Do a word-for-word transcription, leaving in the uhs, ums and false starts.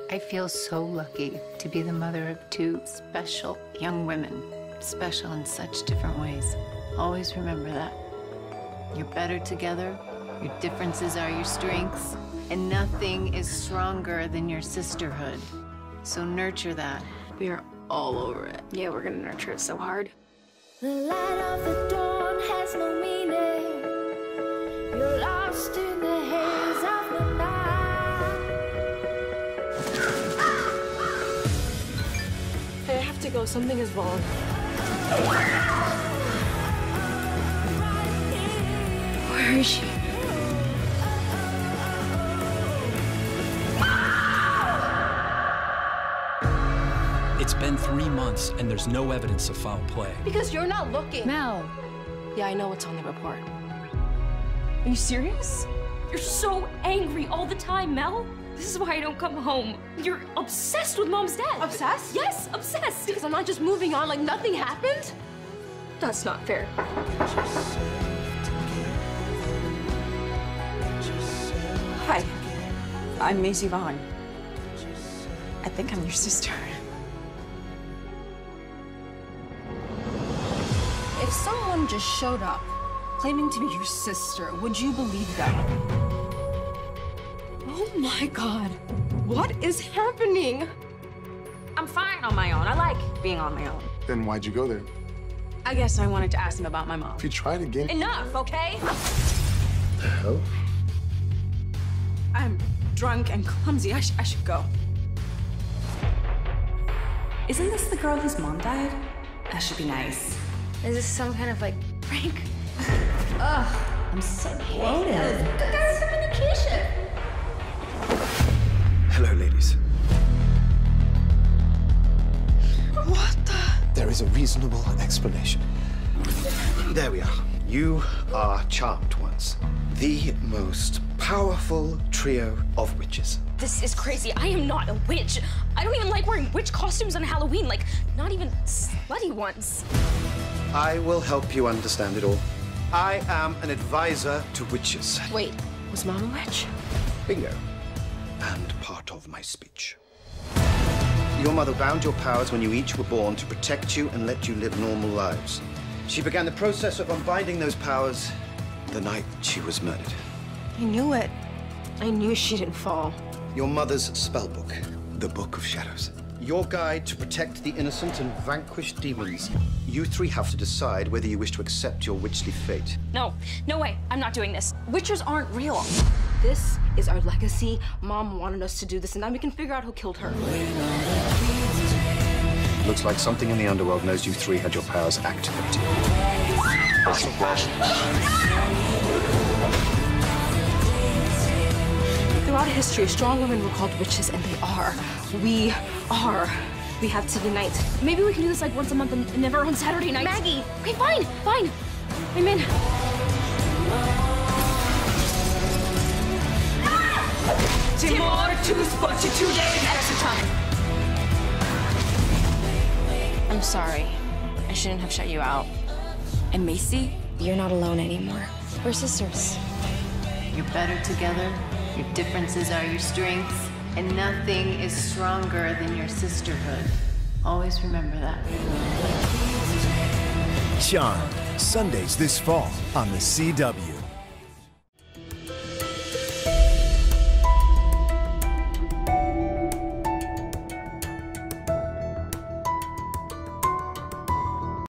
I feel so lucky to be the mother of two special young women, special in such different ways. Always remember that. You're better together, your differences are your strengths, and nothing is stronger than your sisterhood. So nurture that. We are all over it. Yeah, we're gonna nurture it so hard. The light of the dawn has no meaning. You're lost in the haze of the night. Hey, I have to go. Something is wrong. Where is she? It's been three months and there's no evidence of foul play. Because you're not looking. Mel. Yeah, I know what's on the report. Are you serious? You're so angry all the time, Mel. This is why I don't come home. You're obsessed with Mom's death. Obsessed? Yes, obsessed. Because I'm not just moving on like nothing happened. That's not fair. Hi, I'm Macy Vaughn. I think I'm your sister. If someone just showed up, claiming to be your sister, would you believe them? Oh my God, what is happening? I'm fine on my own. I like being on my own. Then why'd you go there? I guess I wanted to ask him about my mom. If you tried again... Enough, okay? The hell? I'm drunk and clumsy. I, sh I should go. Isn't this the girl whose mom died? That should be nice. Is this some kind of like prank? Ugh, I'm so bloated. Good guy's communication. Hello, ladies. What the? There is a reasonable explanation. There we are. You are charmed ones. The most powerful trio of witches. This is crazy. I am not a witch. I don't even like wearing witch costumes on Halloween, like not even slutty ones. I will help you understand it all. I am an advisor to witches. Wait, was Mom a witch? Bingo. And part of my speech. Your mother bound your powers when you each were born to protect you and let you live normal lives. She began the process of unbinding those powers the night she was murdered. I knew it. I knew she didn't fall. Your mother's spellbook, the Book of Shadows. Your guide to protect the innocent and vanquish demons. You three have to decide whether you wish to accept your witchly fate. No, no way. I'm not doing this. Witches aren't real. This is our legacy. Mom wanted us to do this, and now we can figure out who killed her. Looks like something in the underworld knows you three had your powers activated. Throughout history, strong women were called witches, and they are. We are. We have to unite. Maybe we can do this like once a month and, and never on Saturday nights. Maggie! Okay, fine, fine. I'm in. Timur, two forty-two days extra time. I'm sorry. I shouldn't have shut you out. And Macy, you're not alone anymore. We're sisters. You're better together, your differences are your strengths, and nothing is stronger than your sisterhood. Always remember that. Charmed, Sundays this fall on the C W.